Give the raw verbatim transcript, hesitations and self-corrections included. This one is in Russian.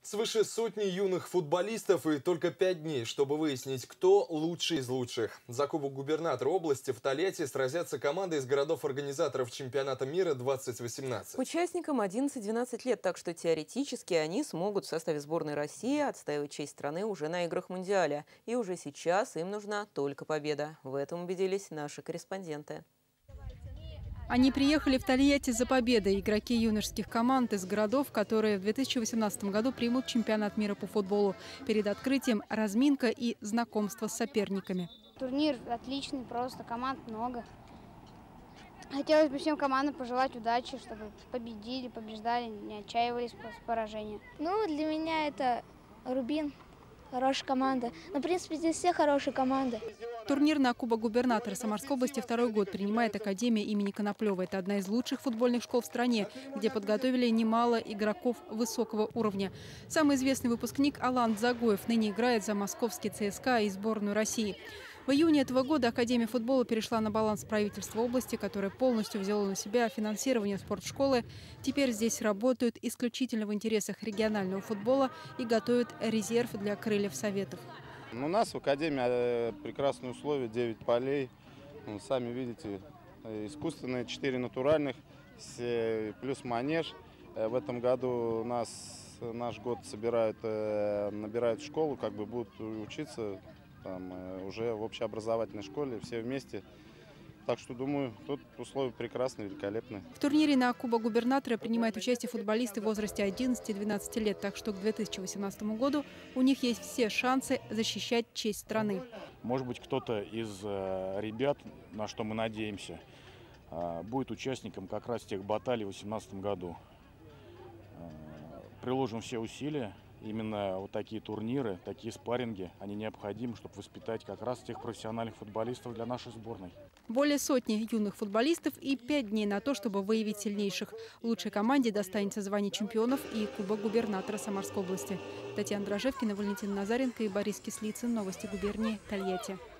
Свыше сотни юных футболистов и только пять дней, чтобы выяснить, кто лучший из лучших. За Кубок губернатора области в Тольятти сразятся команды из городов-организаторов чемпионата мира двадцать восемнадцать. Участникам одиннадцать-двенадцать лет, так что теоретически они смогут в составе сборной России отстаивать честь страны уже на играх Мундиаля. И уже сейчас им нужна только победа. В этом убедились наши корреспонденты. Они приехали в Тольятти за победой. Игроки юношеских команд из городов, которые в две тысячи восемнадцатом году примут чемпионат мира по футболу. Перед открытием разминка и знакомство с соперниками. Турнир отличный, просто команд много. Хотелось бы всем командам пожелать удачи, чтобы победили, побеждали, не отчаивались с поражения. Ну, для меня это Рубин. Хорошая команда. Ну, в принципе, здесь все хорошие команды. Турнир на Кубок губернатора Самарской области второй год принимает Академия имени Коноплева. Это одна из лучших футбольных школ в стране, где подготовили немало игроков высокого уровня. Самый известный выпускник Алан Загоев ныне играет за московский ЦСКА и сборную России. В июне этого года Академия футбола перешла на баланс правительства области, которое полностью взяло на себя финансирование спортшколы. Теперь здесь работают исключительно в интересах регионального футбола и готовят резерв для крыльев советов. У нас в Академии прекрасные условия, девять полей. Сами видите, искусственные, четыре натуральных, плюс манеж. В этом году нас, наш год собирают, набирают в школу, как бы будут учиться там, уже в общеобразовательной школе, все вместе. Так что, думаю, тут условия прекрасные, великолепные. В турнире на Кубок губернатора принимают участие футболисты в возрасте одиннадцати-двенадцати лет. Так что к две тысячи восемнадцатому году у них есть все шансы защищать честь страны. Может быть, кто-то из ребят, на что мы надеемся, будет участником как раз тех баталий в две тысячи восемнадцатом году. Приложим все усилия. Именно вот такие турниры, такие спарринги, они необходимы, чтобы воспитать как раз тех профессиональных футболистов для нашей сборной. Более сотни юных футболистов и пять дней на то, чтобы выявить сильнейших. Лучшей команде достанется звание чемпионов и Кубок губернатора Самарской области. Татьяна Дрожевкина, Валентин Назаренко и Борис Кислицын. Новости губернии, Тольятти.